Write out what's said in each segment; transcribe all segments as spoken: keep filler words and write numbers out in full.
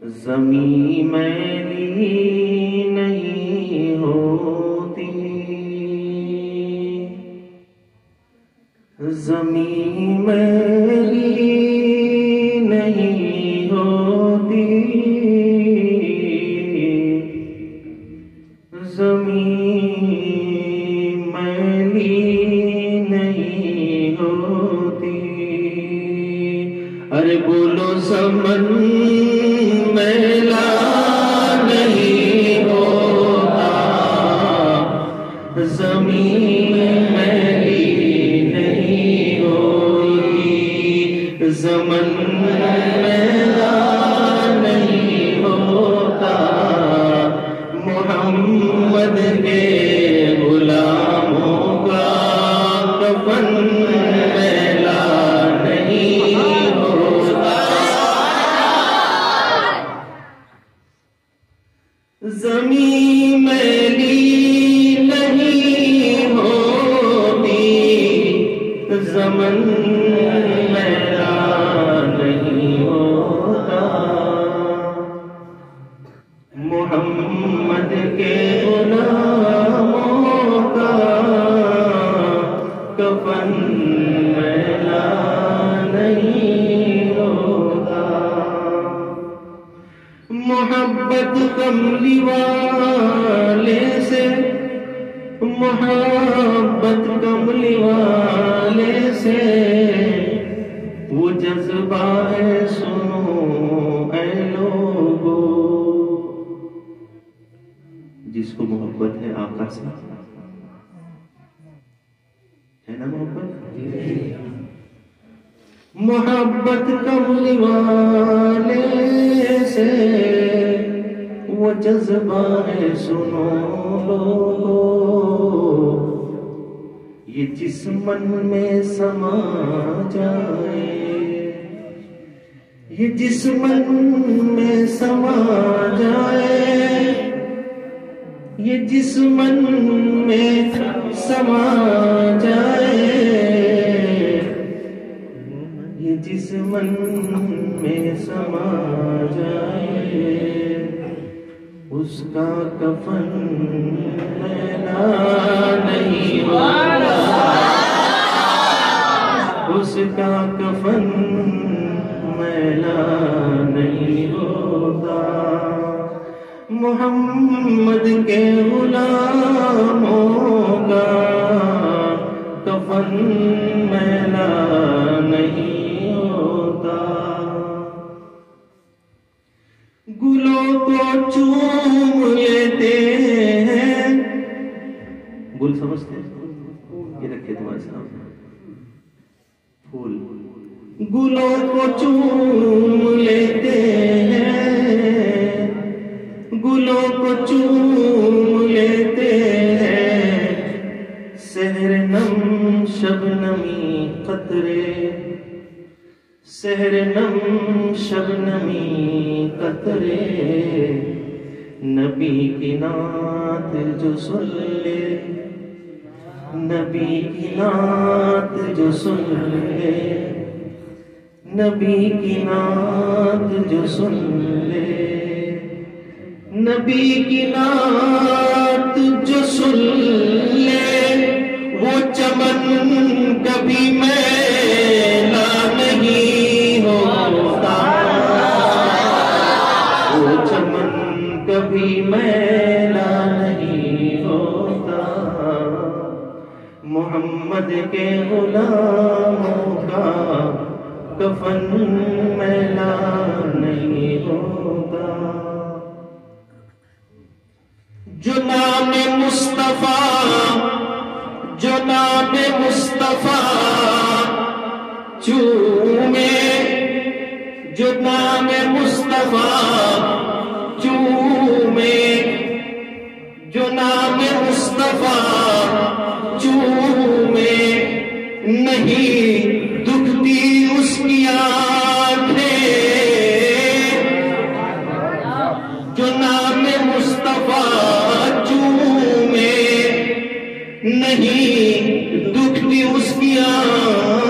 زمین میلی نہیں ہوتی، زمین میلی نہیں ہوتی، زمین میلی نہیں ہوتی۔ ارے بولو زمن میلا نہیں ہوتا، زمین میلی نہیں ہوتی، زمن میلا نہیں ہوتا، محمد کے غلاموں کا کفن میلا نہیں ہوتا، زمین میلی نہیں ہوتی، زمن میلا نہیں ہوتا، محمد کے غلاموں کا کفن میلا نہیں ہوتا۔ محبت کملی والے سے، محبت کملی والے سے وہ جذبہ ہے، سنو اے لوگو، جس کو محبت ہے آقا سے، ہے نا محبت؟ محبت کملی والے سے وہ جذبہ ہے، سنو لوگو، یہ جس من میں سما جائے، یہ جس من میں سما جائے، یہ جس من میں سما جائے، یہ جس من میں سما جائے، اس کا کفن میلا نہیں ہوتا، اس کا کفن میلا نہیں ہوتا، محمد کے غلاموں کا کفن میلا نہیں ہوتا، گلوں کو چوم لیتے ہیں، گل سمجھتے ہیں؟ یہ رکھے تمہارے سامنے پھول، گلوں کو چوم لیتے ہیں، گلوں کو چوم لیتے ہیں، سحر نم شبنمی قطرے، سحر نم شبنمی قطرے، نبی کی نعت جو سن لے، نبی کی نعت جو سن لے، نبی کی نعت جو سن لے، نبی کی نعت جو سن لے، وہ چمن کبھی میلا نہیں ہوتا، وہ چمن کبھی میلا نہیں ہوتا، محمد کے غلاموں کا کفن میلا نہیں ہوتا، جو نام مصطفیٰ، جو نام مصطفیٰ چومے، جو نام مصطفیٰ چومے، جو نام مصطفیٰ چومے، نہیں دکھتی اس کی آنکھیں، جو نام مصطفیٰ چومے، نہیں دکھتی اس کی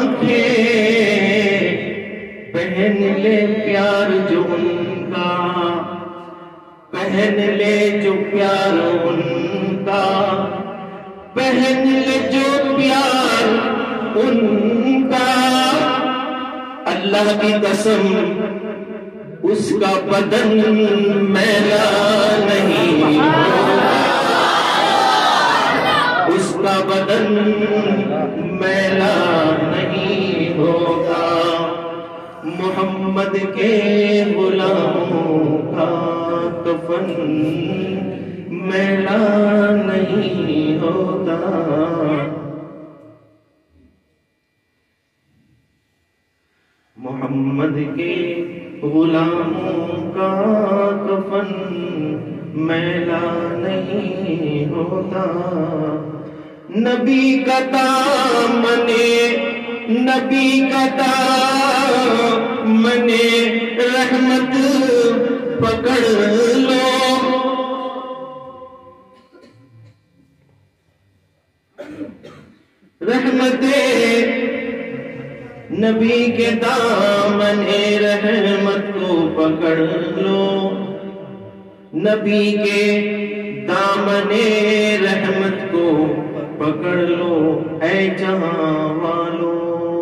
آنکھیں، پہن لے پیار جو ان کا پہن لے جو پیار ان کا، پہن لے جو پیار ان کا، اللہ کی قسم اس کا بدن میلا نہیں ہوگا، اس کا بدن میلا نہیں ہوگا، محمد کے غلاموں کا کفن میلا نہیں ہوتا۔ محمد کے غلاموں کا کفن میلا نہیں ہوتا، نبی کا دامن، نبی کا دامن رحمت پکڑ لو، رحمت نبی کے دامن رحمت کو پکڑ لو، نبی کے دامن رحمت کو پکڑ لو اے جہاں والو،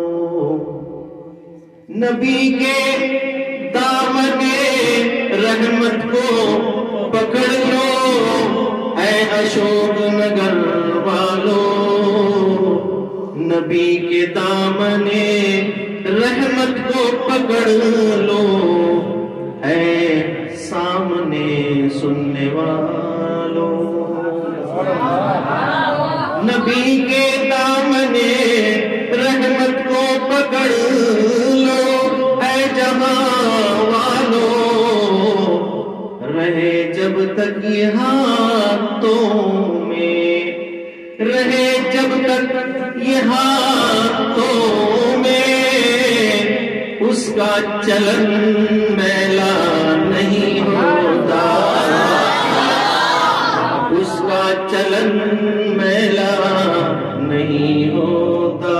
نبی کے دامن رحمت کو پکڑ لو اے اشوک نگر والو، نبی کے دامن رحمت کو پکڑ لو اے سامنے سننے والو، نبی کے دامن رحمت کو پکڑ لو اے جہاں والو، رہے جب تک یہ ہاتھوں میں، رہے جب تک یہ ہاتھوں میں، اس کا چلن میلا نہیں ہوتا، اس کا چلن میلا نہیں ہوتا،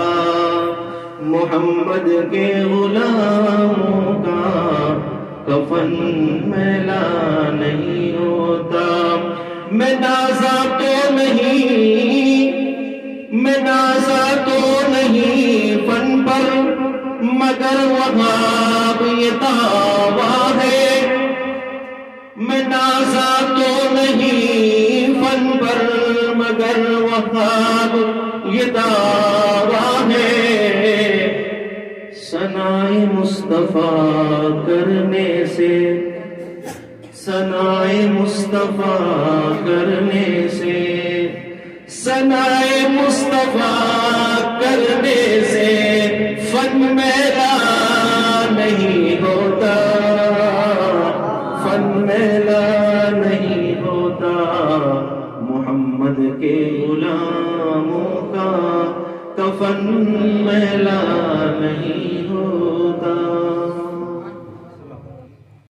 محمد کے غلاموں کا کفن میلا نہیں ہوتا، میں نازا تو نہیں، میں نازا تو نہیں فن پر، مگر وہاں یہ دعویٰ ہے، میں نازا تو نہیں فن پر، مگر وہاں یہ دعویٰ ہے، ثنائے مصطفیٰ کرنے سے، ثنائے مصطفیٰ کرنے سے، ثنائے مصطفیٰ کرنے سے فن میلا نہیں ہوتا، فن میلا نہیں ہوتا، محمد کے غلاموں کا کفن میلا نہیں ہوتا۔